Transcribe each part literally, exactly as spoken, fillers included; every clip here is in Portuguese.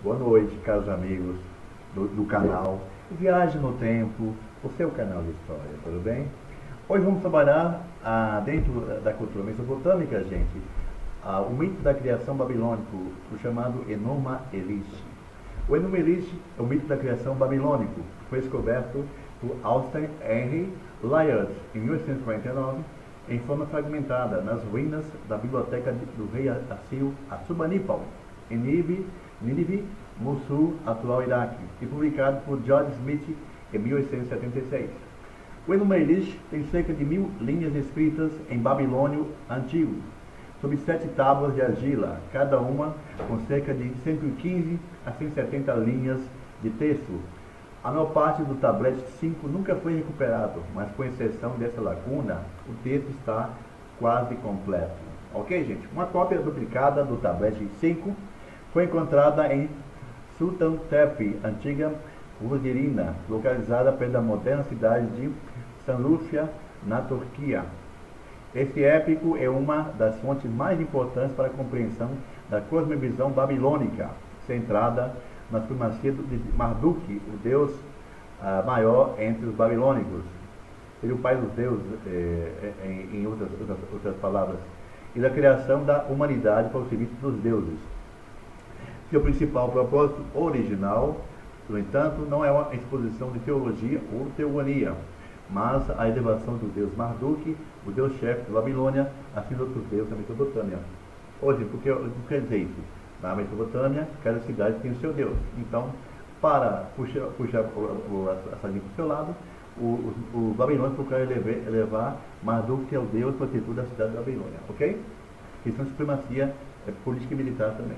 Boa noite, caros amigos do, do canal Viagem no Tempo, o seu canal de história, tudo bem? Hoje vamos trabalhar ah, dentro da cultura mesopotâmica, gente, ah, o mito da criação babilônico, o chamado Enuma Elish. O Enuma Elish é o mito da criação babilônico, que foi descoberto por Austin Henry Layard em mil oitocentos e quarenta e nove, em forma fragmentada nas ruínas da biblioteca do rei assírio Assurbanipal, em Nínive, Nínive, Mossul, atual Iraque, e publicado por George Smith em mil oitocentos e setenta e seis. O Enuma Elish tem cerca de mil linhas escritas em babilônio antigo, sob sete tábuas de argila, cada uma com cerca de cento e quinze a cento e setenta linhas de texto. A maior parte do tablete cinco nunca foi recuperado, mas com exceção dessa lacuna, o texto está quase completo. Ok, gente? Uma cópia duplicada do tablete cinco foi encontrada em Sultan Tepe, antiga Rosirina, localizada perto da moderna cidade de Sanlúcia, na Turquia. Esse épico é uma das fontes mais importantes para a compreensão da cosmovisão babilônica, centrada na supremacia de Marduk, o deus uh, maior entre os babilônicos. Seria o pai dos deuses, eh, em, em outras, outras, outras palavras, e da criação da humanidade para o serviço dos deuses. Seu principal propósito original, no entanto, não é uma exposição de teologia ou teogonia, mas a elevação do deus Marduk, o deus-chefe da Babilônia, acima de outros deuses da Mesopotâmia. Hoje, porque o que quer dizer isso? Na Mesopotâmia, cada cidade tem o seu deus. Então, para puxar, puxar o, o, a sardinha para o seu lado, os babilônios procuraram elevar, elevar Marduk, que é o deus protetor da cidade da Babilônia. Ok? Questão de supremacia é, política e militar também.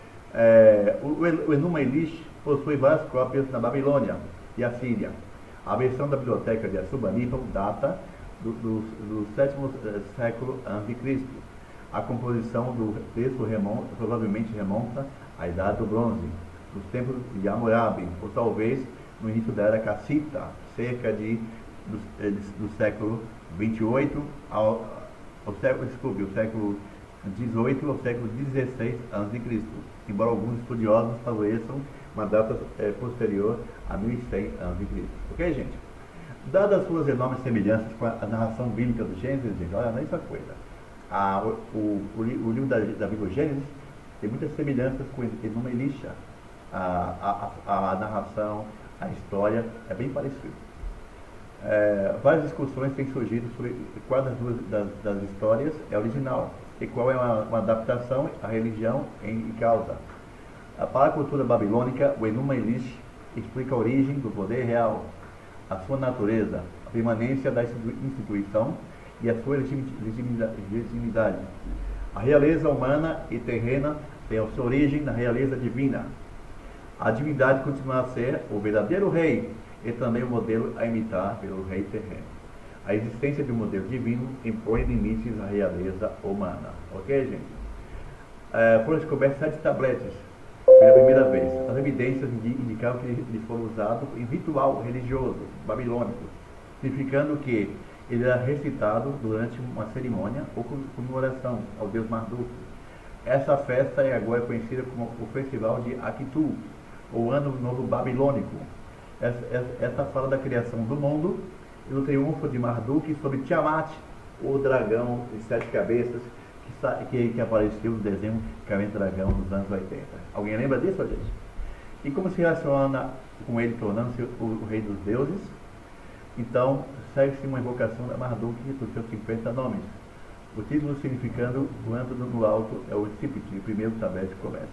É, o, o Enuma Elish possui várias cópias na Babilônia e Assíria. A versão da biblioteca de Assurbanipal data do, do, do sétimo século antes de Cristo. A composição do texto remonta, provavelmente remonta à Idade do Bronze, dos tempos de Hammurabi, ou talvez no início da Era Cassita, cerca de, do, do século vinte e oito ao, ao século, desculpe, o século dezoito ao século dezesseis antes de Cristo, embora alguns estudiosos favoreçam uma data é, posterior a mil e cem antes de Cristo. Ok, gente? Dadas as suas enormes semelhanças com a narração bíblica do Gênesis, gente, olha, não é essa coisa. A, o, o, o livro da, da Bíblia Gênesis tem muitas semelhanças com Enuma Elish. A, a, a narração, a história é bem parecida. É, várias discussões têm surgido sobre qual das duas das, das histórias é original e qual é uma, uma adaptação à religião em causa. Para a cultura babilônica, o Enuma Elish explica a origem do poder real, a sua natureza, a permanência da instituição e a sua legitimidade. A realeza humana e terrena tem a sua origem na realeza divina. A divindade continua a ser o verdadeiro rei e também o modelo a imitar pelo rei terreno. A existência de um modelo divino impõe limites à realeza humana. Ok, gente? É, foram descobertos sete tabletes pela primeira vez. As evidências indicavam que eles foram usados em ritual religioso babilônico, significando que ele era recitado durante uma cerimônia ou comemoração ao deus Marduk. Essa festa é agora conhecida como o Festival de Akitu, ou Ano Novo Babilônico. Essa, essa, essa fala da criação do mundo e do triunfo de Marduk sobre Tiamat, o dragão de sete cabeças, que, que, que apareceu no desenho Caverna do Dragão dos anos oitenta. Alguém lembra disso, gente? E como se relaciona com ele tornando-se o, o rei dos deuses? Então, segue-se uma invocação da Marduk por seus cinquenta nomes. O título significando voando no alto é o Cipit, o primeiro tablete que começa.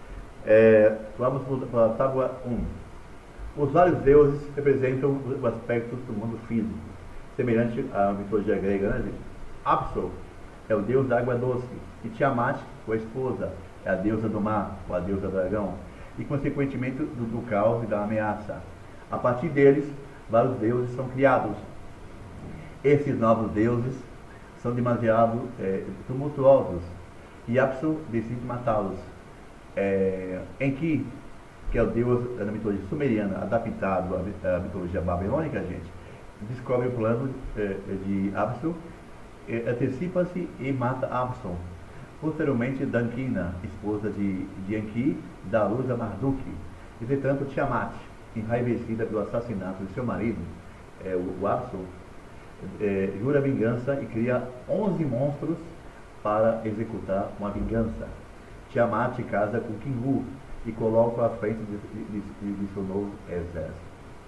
É, vamos para a tábua um. Os vários deuses representam o aspecto do mundo físico, semelhante à mitologia grega, né, gente? Apsu é o deus da água doce, e Tiamat, sua esposa, é a deusa do mar, ou a deusa dragão, e consequentemente do, do caos e da ameaça. A partir deles, vários deuses são criados. Esses novos deuses são demasiado é, tumultuosos e Apsu decide matá-los. É, em que, que é o deus da mitologia sumeriana adaptado à mitologia babilônica, gente, descobre o plano é, de Apsu, é, antecipa-se e mata Apsu, Posteriormente, Dankina, esposa de, de Enki, dá à luz a Marduk. Entretanto, Tiamat, enraivecida pelo assassinato de seu marido, é, o, o Apsu, é, jura vingança e cria onze monstros para executar uma vingança. Tiamat casa com Kingu e coloca à frente de, de, de, de seu novo exército.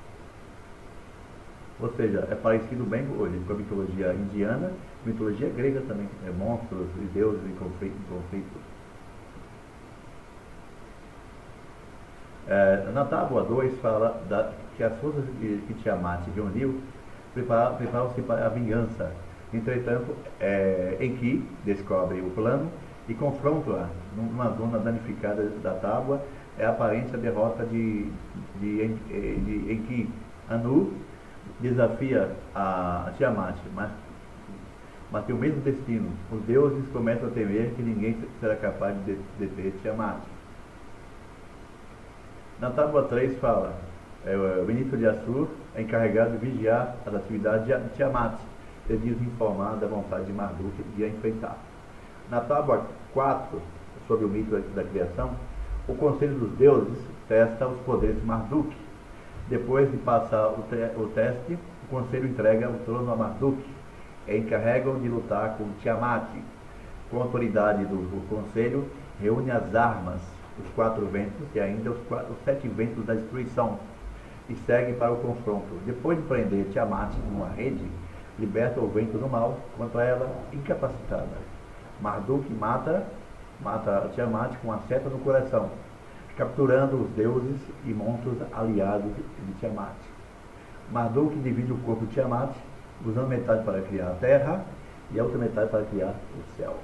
Ou seja, é parecido bem hoje com a mitologia indiana, mitologia grega também, é, monstros e deuses em conflito. Em conflito. É, na tábua dois fala da, que as forças que, que Tiamat reuniu preparam-se para a vingança. Entretanto, é, Enki descobre o plano e confronta numa zona danificada da tábua. É aparente a derrota de, de, de, de Enki. Anu desafia a Tiamat, mas, mas tem o mesmo destino. Os deuses começam a temer que ninguém será capaz de deter Tiamat. Na tábua três fala, é, o ministro de Assur é encarregado de vigiar as atividades de Tiamat, e desinformar da vontade de Marduk de a enfrentar. Na tábua quatro, sobre o mito da criação, o conselho dos deuses testa os poderes de Marduk. Depois de passar o, te o teste, o conselho entrega o trono a Marduk e encarregam de lutar com Tiamat. Com a autoridade do, do conselho, reúne as armas, os quatro ventos e ainda os, quatro, os sete ventos da destruição e segue para o confronto. Depois de prender Tiamat numa rede, liberta o vento do mal, quanto a ela incapacitada. Marduk mata, mata Tiamat com uma seta no coração, capturando os deuses e monstros aliados de Tiamat. Marduk divide o corpo de Tiamat, usando metade para criar a terra e a outra metade para criar o céu.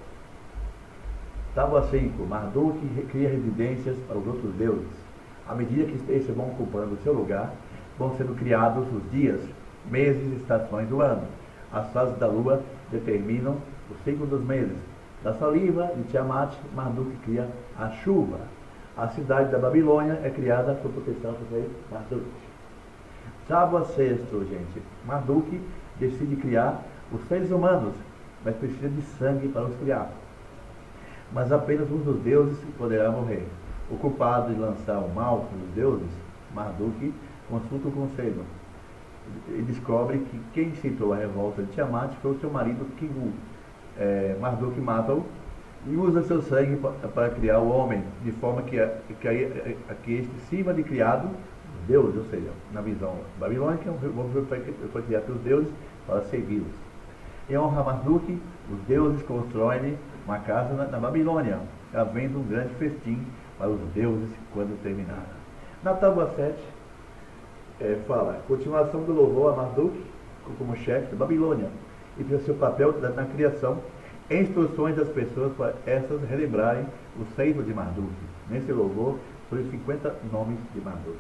Tábua cinco. Marduk cria residências para os outros deuses. À medida que estes vão ocupando o seu lugar, vão sendo criados os dias, meses e estações do ano. As fases da lua determinam o ciclo dos meses. Da saliva de Tiamat, Marduk cria a chuva. A cidade da Babilônia é criada por proteção do rei Marduk. Tábua sexto, gente. Marduk decide criar os seres humanos, mas precisa de sangue para os criar. Mas apenas um dos deuses poderá morrer. O culpado de lançar o mal nos deuses, Marduk consulta o conselho e descobre que quem incitou a revolta de Tiamat foi o seu marido Kingu. É, Marduk mata-o e usa seu sangue para criar o homem, de forma que, que, que este sirva de criado dos deuses, ou seja, na visão babilônica, o homem foi criado pelos deuses para servi-los. Em honra a Marduk, os deuses constroem uma casa na, na Babilônia, havendo um grande festim para os deuses quando terminar. Na tábua sete, é, fala, continuação do louvor a Marduk como chefe da Babilônia e pelo seu papel na, na criação, instruções das pessoas para essas relembrarem o seio de Marduk. Nesse louvor, foram cinquenta nomes de Marduk.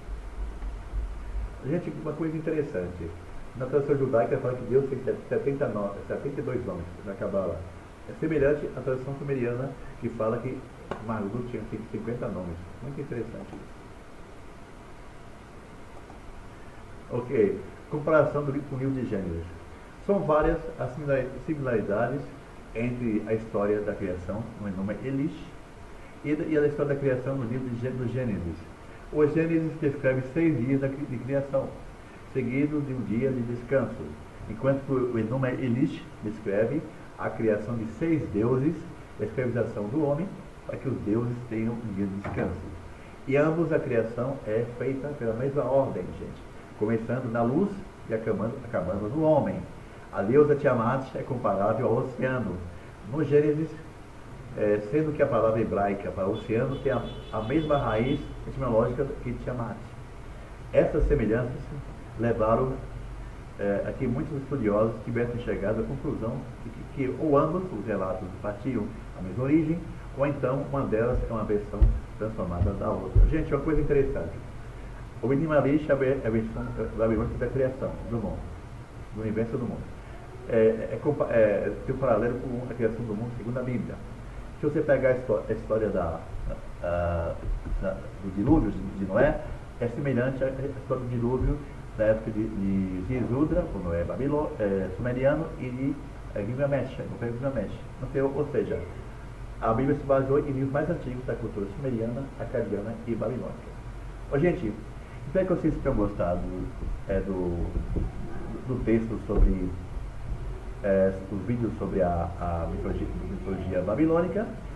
Gente, uma coisa interessante. Na tradição judaica fala que Deus tem setenta, setenta e dois nomes na Cabala. É semelhante à tradição sumeriana que fala que Marduk tinha cinquenta nomes. Muito interessante isso. Ok. Comparação do livro com o livro de Gênesis. São várias as similaridades entre a história da criação, no nome Elish, e a história da criação no livro de Gênesis. O Gênesis descreve seis dias de criação, seguidos de um dia de descanso, enquanto o Enuma Elish descreve a criação de seis deuses e a escravização do homem, para que os deuses tenham um dia de descanso. E ambos a criação é feita pela mesma ordem, gente, começando na luz e acabando, acabando no homem. A deusa Tiamat é comparável ao oceano. No Gênesis, é, sendo que a palavra hebraica para oceano tem a, a mesma raiz etimológica que Tiamat. Essas semelhanças levaram é, a que muitos estudiosos tivessem chegado à conclusão de que, que ou ambos os relatos partiam da mesma origem, ou então uma delas é uma versão transformada da outra. Gente, uma coisa interessante. O Enuma Elish é a versão babilônica da criação do mundo, do universo do mundo. É, é, é, tem um paralelo com a criação do mundo segundo a Bíblia. Se você pegar a história, a história da, a, da, do dilúvio de Noé, é semelhante à história do dilúvio da época de, de, de Esdras, o Noé Babilô, é, sumeriano, e de é, Gilgamesh, o Gilgamesh. Ou seja, a Bíblia se baseou em livros mais antigos da cultura sumeriana, acadiana e babilônica. Ô, gente, espero que vocês tenham gostado é, do, do texto sobre é, os vídeos sobre a, a mitologia, mitologia babilônica.